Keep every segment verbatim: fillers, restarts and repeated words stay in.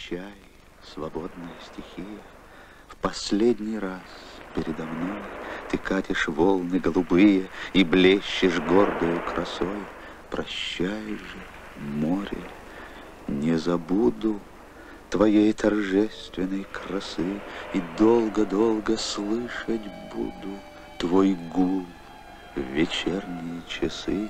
Прощай, свободная стихия, в последний раз передо мной ты катишь волны голубые и блещешь гордою красой. Прощай же, море, не забуду твоей торжественной красы, и долго-долго слышать буду твой гул в вечерние часы.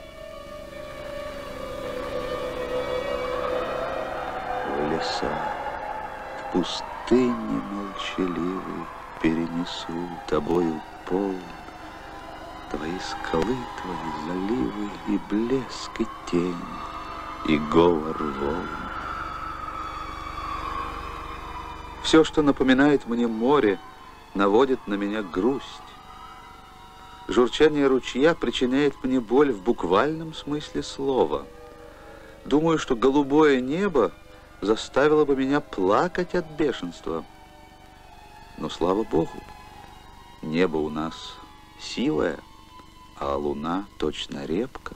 В леса, в пустыне молчаливой перенесу тобою полн твои скалы, твои заливы, и блеск, и тень, и говор волн. Все, что напоминает мне море, наводит на меня грусть. Журчание ручья причиняет мне боль в буквальном смысле слова. Думаю, что голубое небо заставило бы меня плакать от бешенства. Но, слава Богу, небо у нас силое, а луна точно репка.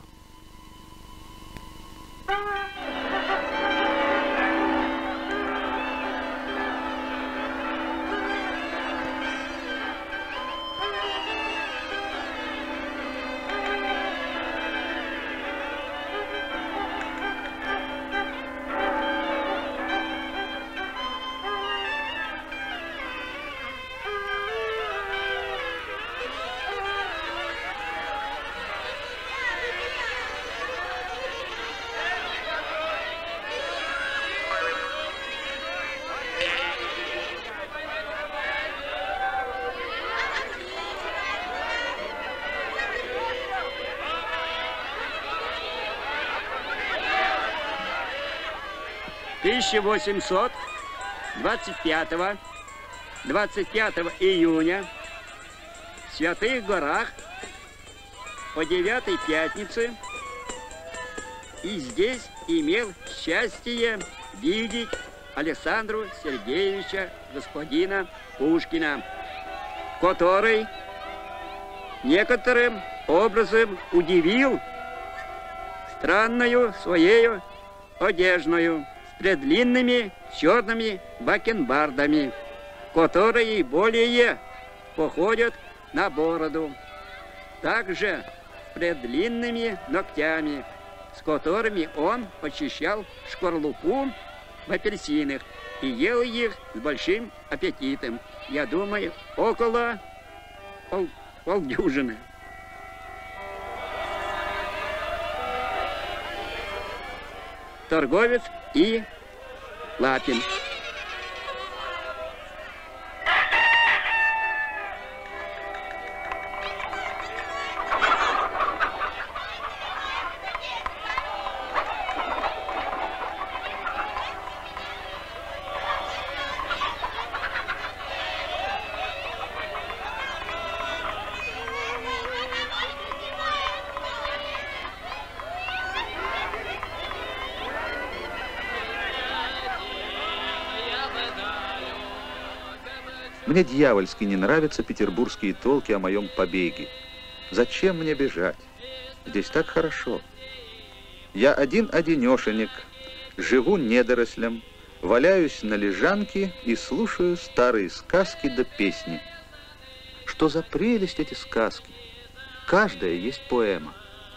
тысяча восемьсот двадцать пятого, двадцать пятого июня в Святых Горах по девятой пятнице, и здесь имел счастье видеть Александру Сергеевича господина Пушкина, который некоторым образом удивил странною своею одеждою, с предлинными черными бакенбардами, которые более походят на бороду, также с предлинными ногтями, с которыми он почищал шкорлупу в апельсинах и ел их с большим аппетитом. Я думаю, около пол, полдюжины. Торговец и Лапин. Мне дьявольски не нравятся петербургские толки о моем побеге. Зачем мне бежать? Здесь так хорошо. Я один-одинешенек, живу недорослем, валяюсь на лежанке и слушаю старые сказки да песни. Что за прелесть эти сказки? Каждая есть поэма.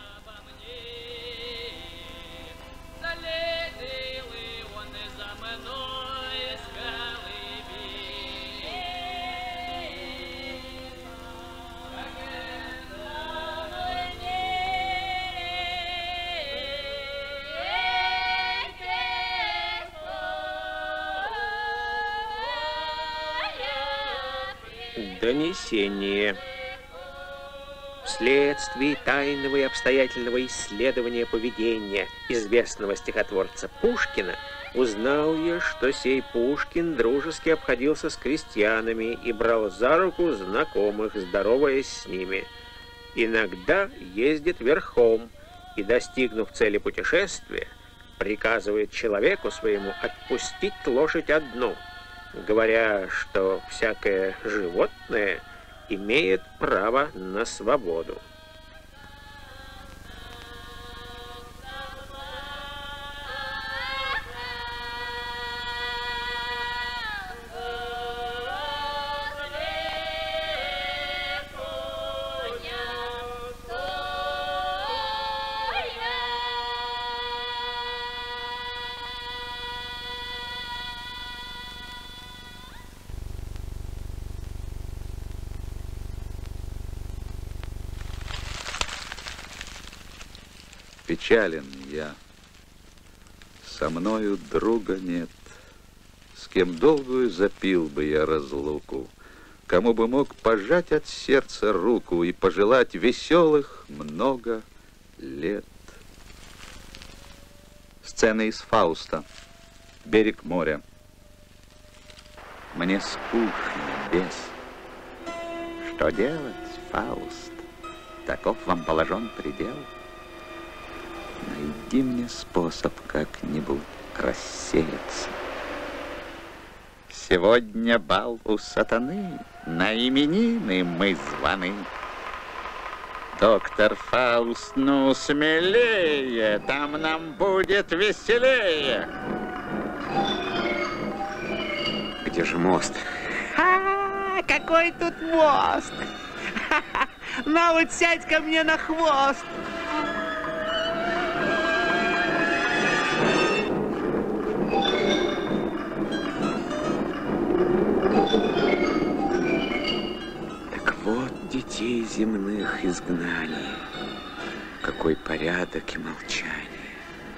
Донесение. Вследствие тайного и обстоятельного исследования поведения известного стихотворца Пушкина узнал я, что сей Пушкин дружески обходился с крестьянами и брал за руку знакомых, здороваясь с ними. Иногда ездит верхом и, достигнув цели путешествия, приказывает человеку своему отпустить лошадь одну, говоря, что всякое животное имеет право на свободу. Печален я, со мною друга нет, с кем долгую запил бы я разлуку, кому бы мог пожать от сердца руку и пожелать веселых много лет. Сцена из Фауста. Берег моря. Мне скучно, бес. Что делать, Фауст? Таков вам положен предел. Найди мне способ как-нибудь рассеяться. Сегодня бал у сатаны, на именины мы званы. Доктор Фауст, ну смелее, там нам будет веселее. Где же мост? А, какой тут мост! На вот сядь ко мне на хвост! Так вот детей земных изгнание, какой порядок и молчание,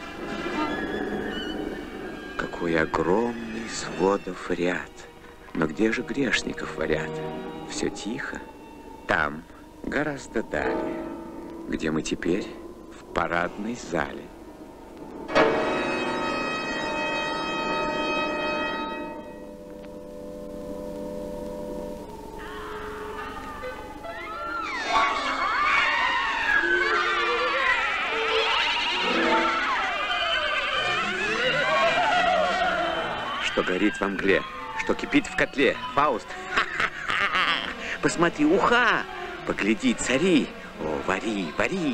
какой огромный сводов ряд. Но где же грешников варят? Все тихо. Там, гораздо далее, где мы теперь в парадной зале. Что горит во мгле, что кипит в котле. Фауст, посмотри, уха, погляди, цари, о, вари, вари.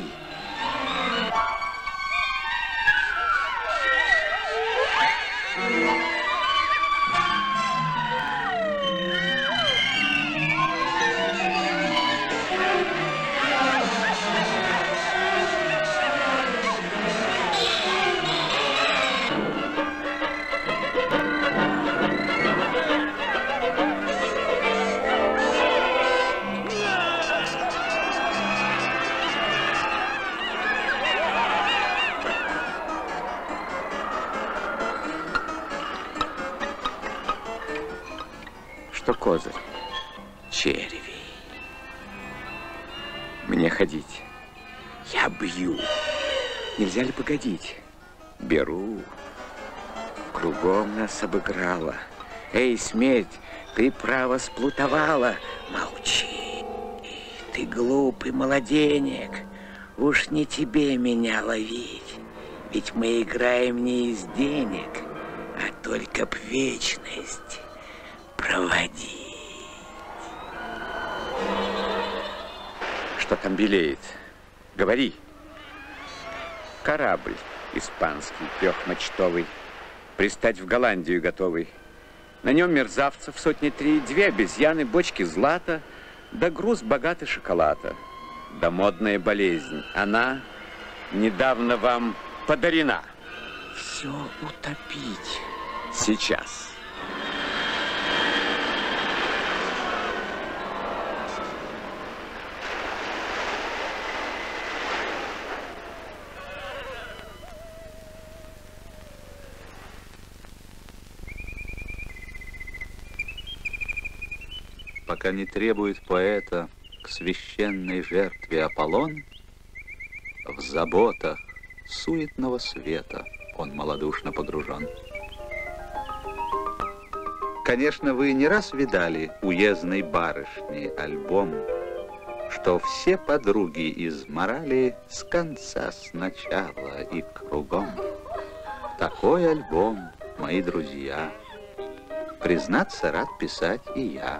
Что козырь? Черви. Мне ходить. Я бью. Нельзя ли погодить? Беру. Кругом нас обыграла. Эй, смерть, ты право сплутовала. Молчи. Ты глупый младенек. Уж не тебе меня ловить. Ведь мы играем не из денег, а только б вечность проводить. Что там белеет? Говори. Корабль испанский, трехмачтовый, пристать в Голландию готовый. На нем мерзавцев сотни три, две обезьяны, бочки злата, да груз богатый шоколада, да модная болезнь. Она недавно вам подарена. Все утопить сейчас. Пока не требует поэта к священной жертве Аполлон, в заботах суетного света он малодушно погружен. Конечно, вы не раз видали уездной барышни альбом, что все подруги изморали с конца, с начала и кругом. Такой альбом, мои друзья, признаться, рад писать и я.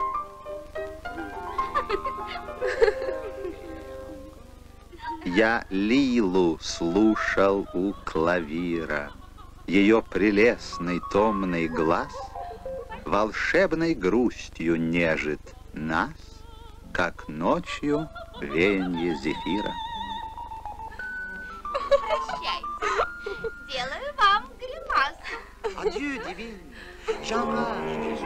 Я Лилу слушал у клавира, ее прелестный томный глаз волшебной грустью нежит нас, как ночью веяние зефира. Прощайте, делаю вам гримасу. Адью, Дивин, Jean-Marc.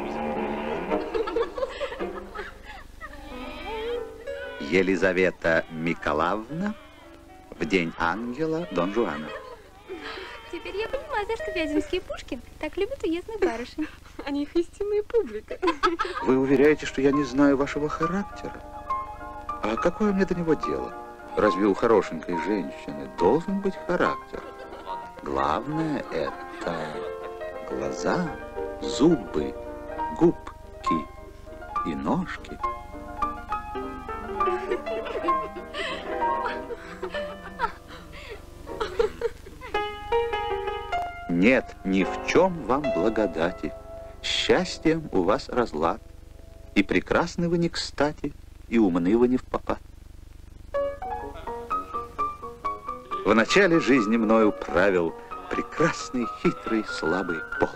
Елизавета Миколаевна, в день ангела Дон Жуана. Теперь я понимаю, за что Вяземский и Пушкин так любят уездных барышень. Они их истинная публика. Вы уверяете, что я не знаю вашего характера? А какое мне до него дело? Разве у хорошенькой женщины должен быть характер? Главное это глаза, зубы, губки и ножки. Нет ни в чем вам благодати. Счастьем у вас разлад. И прекрасны вы не кстати, и умны вы не впопад. В начале жизни мною правил прекрасный, хитрый, слабый пол.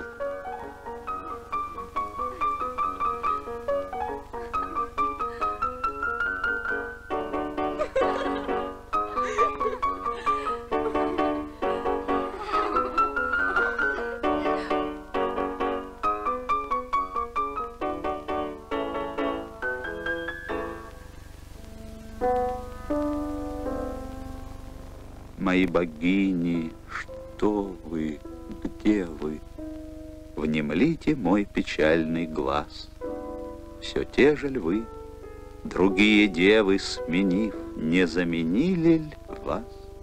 Мои богини, что вы, где вы? Внемлите мой печальный глаз. Все те же ль вы, другие девы сменив, не заменили ль вас?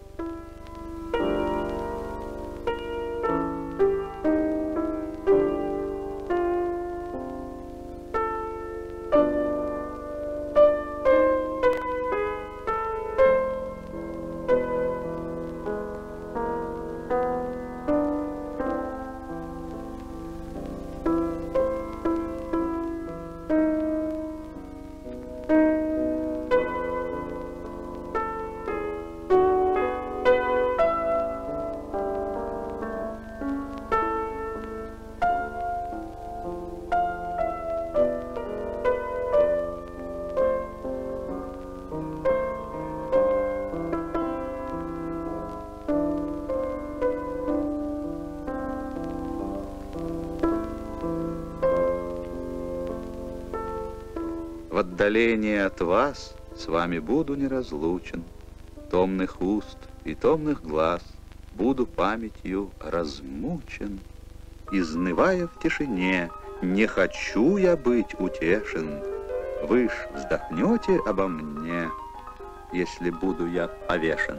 В отдалении от вас с вами буду неразлучен, томных уст и томных глаз буду памятью размучен, изнывая в тишине, не хочу я быть утешен. Вы ж вздохнете обо мне, если буду я повешен.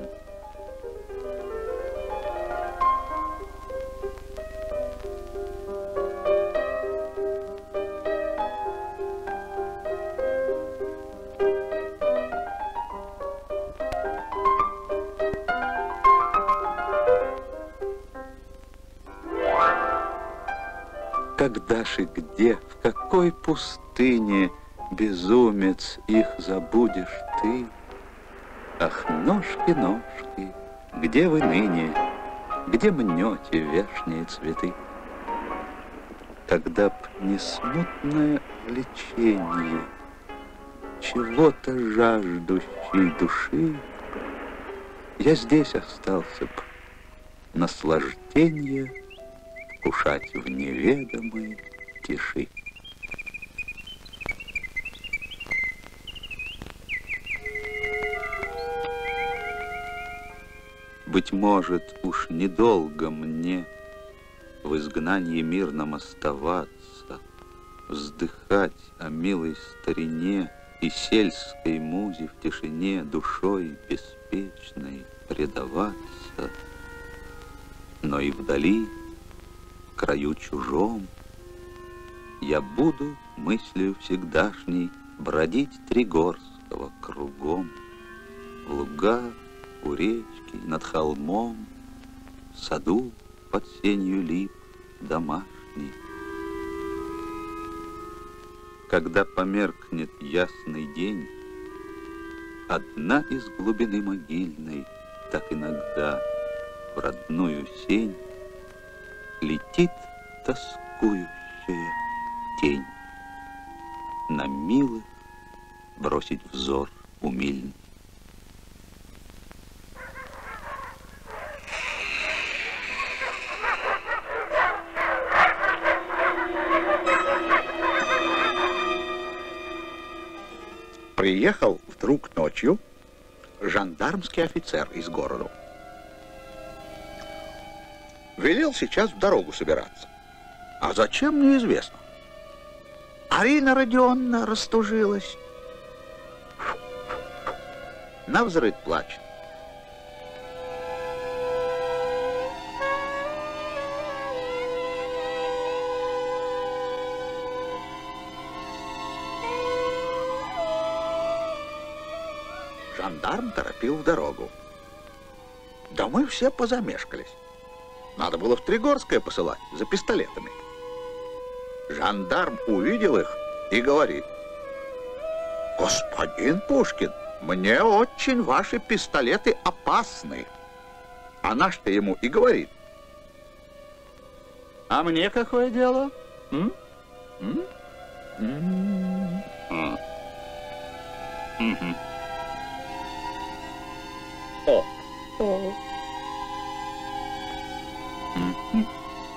Когда ж и где, в какой пустыне, безумец, их забудешь ты? Ах, ножки, ножки, где вы ныне, где мнете вешние цветы? Когда б не смутное влечение чего-то жаждущей души, я здесь остался б, наслаждение вкушать в неведомой тиши. Быть может, уж недолго мне в изгнании мирном оставаться, вздыхать о милой старине и сельской музе в тишине душой беспечной предаваться, но и вдали, в краю чужом, я буду мыслью всегдашней бродить Тригорского кругом, в луга, у речки, над холмом, в саду под сенью лип домашний. Когда померкнет ясный день, одна из глубины могильной, так иногда в родную сень летит тоскующая тень, на милых бросить взор умильный. Приехал вдруг ночью жандармский офицер из города. Велел сейчас в дорогу собираться. А зачем, неизвестно. Арина Родионовна растужилась. Навзрыд плачет. Жандарм торопил в дорогу. Да мы все позамешкались. Надо было в Тригорское посылать за пистолетами. Жандарм увидел их и говорит: господин Пушкин, мне очень ваши пистолеты опасны. А наш-то ему и говорит: а мне какое дело? М? М? М? А. Мгм. О. О. Мгм.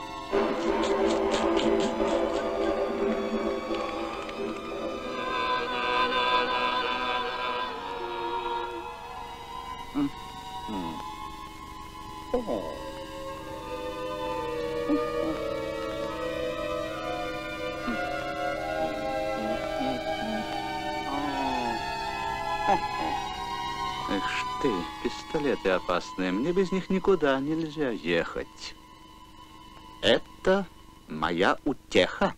Эх ты, пистолеты опасные, мне без них никуда нельзя ехать. Это моя утеха.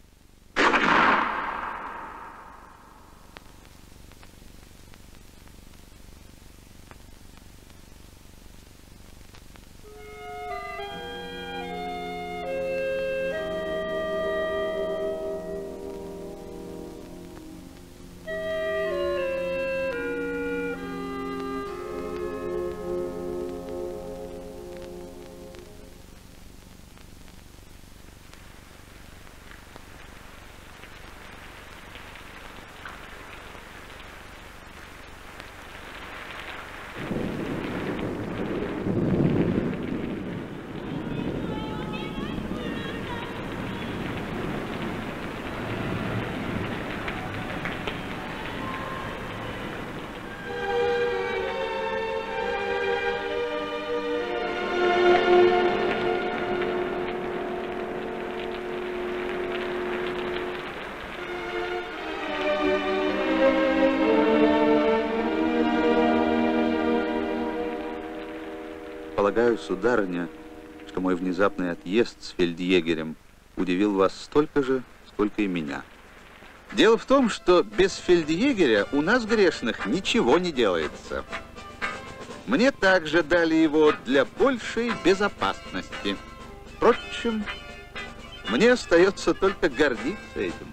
Полагаю, сударыня, что мой внезапный отъезд с фельдъегерем удивил вас столько же, сколько и меня. Дело в том, что без фельдъегеря у нас, грешных, ничего не делается. Мне также дали его для большей безопасности. Впрочем, мне остается только гордиться этим.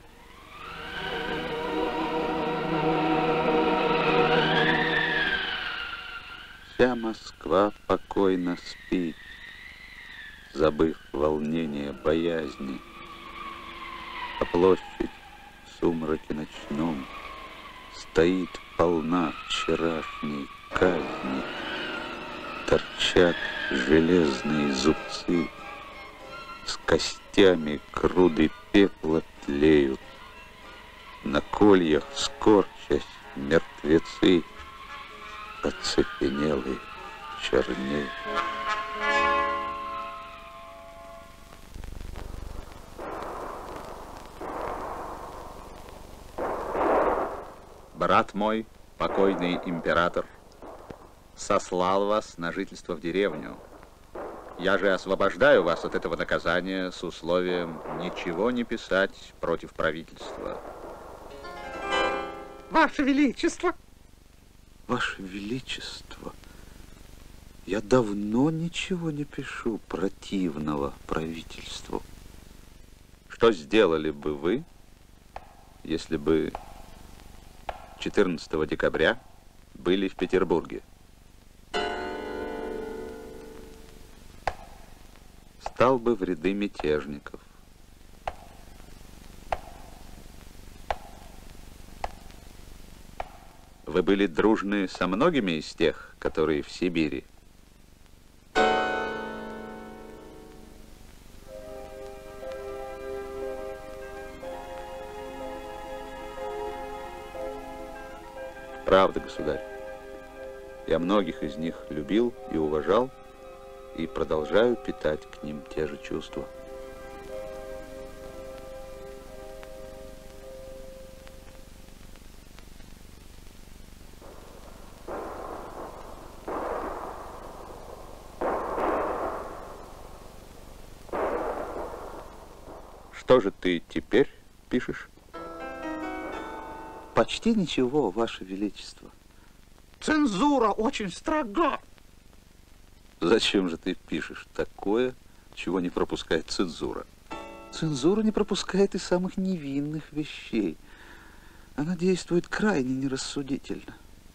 Вся Москва покойно спит, забыв волнение боязни. А площадь в сумраке ночном стоит полна вчерашней казни. Торчат железные зубцы, с костями груды пепла тлеют. На кольях, скорчась, мертвецы оцепенелые чернеют. Брат мой, покойный император, сослал вас на жительство в деревню. Я же освобождаю вас от этого наказания с условием ничего не писать против правительства. Ваше Величество! Ваше Величество, я давно ничего не пишу противного правительству. Что сделали бы вы, если бы четырнадцатого декабря были в Петербурге? Стал бы в ряды мятежников. Вы были дружны со многими из тех, которые в Сибири? Правда, государь. Я многих из них любил и уважал, и продолжаю питать к ним те же чувства. Что же ты теперь пишешь? Почти ничего, Ваше Величество. Цензура очень строга. Зачем же ты пишешь такое, чего не пропускает цензура? Цензура не пропускает и самых невинных вещей. Она действует крайне нерассудительно.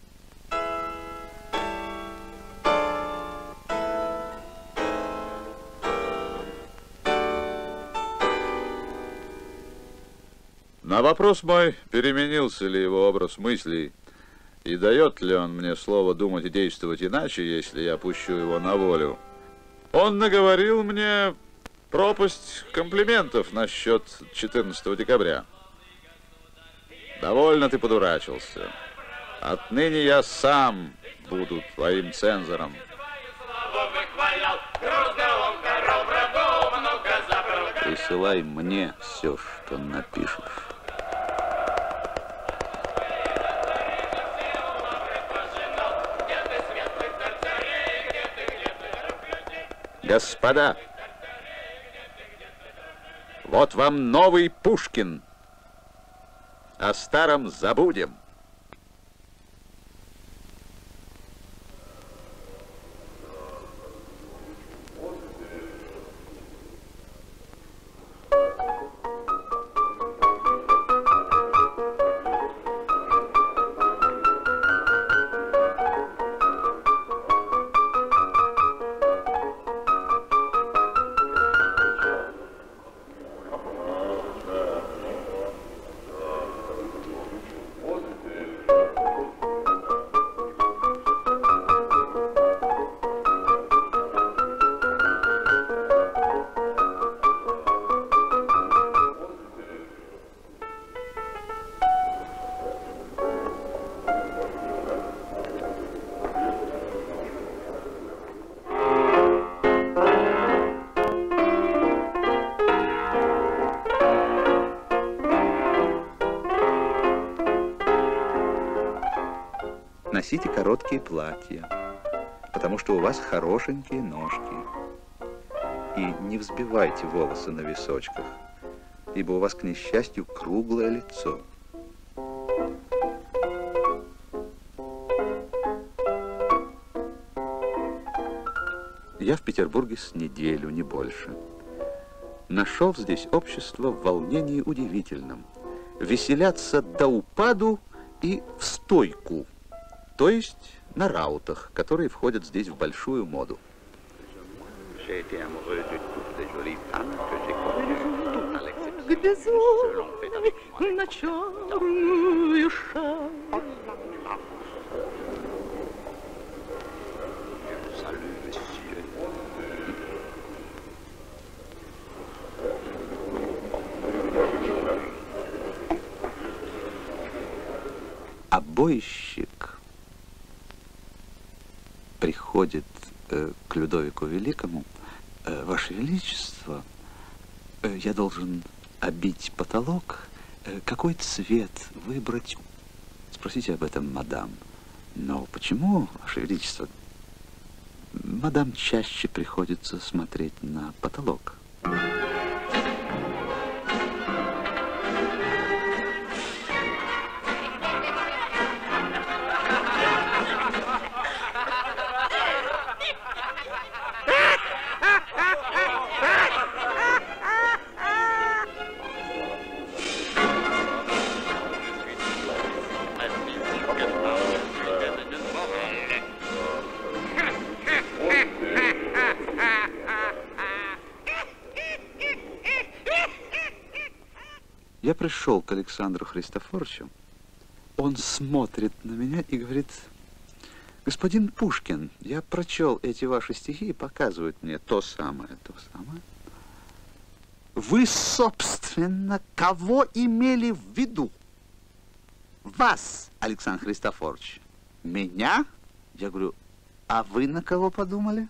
На вопрос мой, переменился ли его образ мыслей, и дает ли он мне слово думать и действовать иначе, если я пущу его на волю, он наговорил мне пропасть комплиментов насчет четырнадцатого декабря. Довольно ты подурачился. Отныне я сам буду твоим цензором. Присылай мне все, что напишешь. Господа, вот вам новый Пушкин. О старом забудем. Носите короткие платья, потому что у вас хорошенькие ножки. И не взбивайте волосы на височках, ибо у вас, к несчастью, круглое лицо. Я в Петербурге с неделю, не больше. Нашел здесь общество в волнении удивительном. Веселятся до упаду и в стойку, то есть на раутах, которые входят здесь в большую моду. Где зоры на черную шаль. Обойщик приходит э, к Людовику Великому. Э, Ваше Величество, э, я должен обить потолок. Э, какой цвет выбрать? Спросите об этом, мадам. Но почему, Ваше Величество, мадам чаще приходится смотреть на потолок? Я пришел к Александру Христофоровичу. Он смотрит на меня и говорит: господин Пушкин, я прочел эти ваши стихи и показывают мне то самое, то самое. Вы, собственно, кого имели в виду? Вас, Александр Христофорович. Меня? Я говорю, а вы на кого подумали?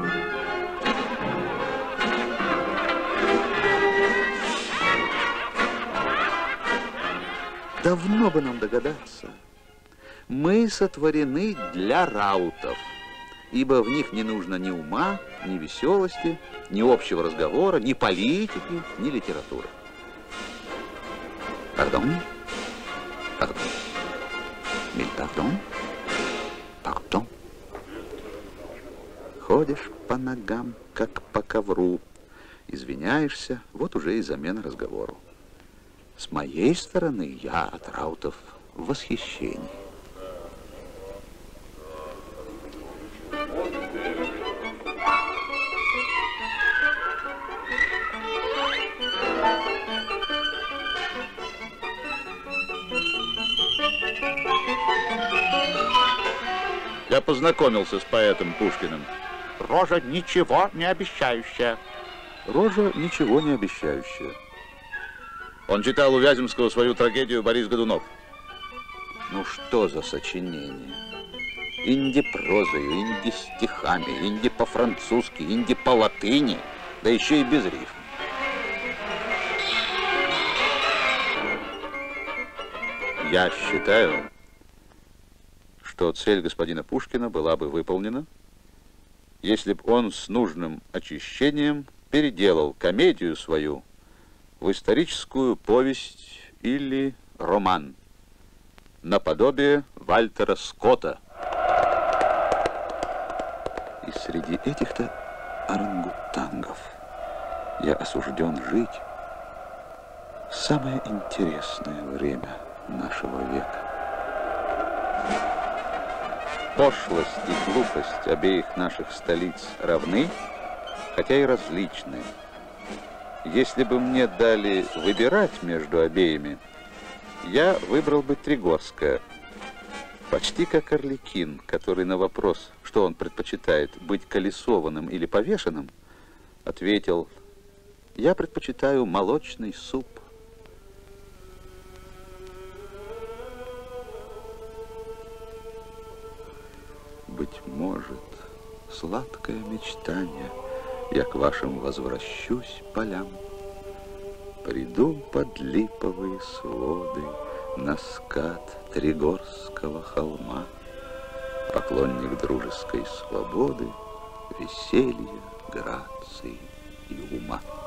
Давно бы нам догадаться. Мы сотворены для раутов, ибо в них не нужно ни ума, ни веселости, ни общего разговора, ни политики, ни литературы. Пардон? Пардон? Миль пардон? Пардон? Ходишь по ногам, как по ковру, извиняешься, вот уже и замена разговору. С моей стороны я от раутов в восхищении. Я познакомился с поэтом Пушкиным. Рожа ничего не обещающая. Рожа ничего не обещающая. Он читал у Вяземского свою трагедию «Борис Годунов». Ну что за сочинение? Инди прозою, инди стихами, инди по-французски, инди по-латыни, да еще и без рифм. Я считаю, что цель господина Пушкина была бы выполнена, если бы он с нужным очищением переделал комедию свою в историческую повесть или роман, наподобие Вальтера Скотта. И среди этих-то орангутангов я осужден жить в самое интересное время нашего века. Пошлость и глупость обеих наших столиц равны, хотя и различны. Если бы мне дали выбирать между обеими, я выбрал бы Тригорское. Почти как Арлекин, который на вопрос, что он предпочитает, быть колесованным или повешенным, ответил: я предпочитаю молочный суп. Быть может, сладкое мечтание, я к вашим возвращусь полям, приду под липовые своды на скат Тригорского холма, поклонник дружеской свободы, веселья, грации и ума.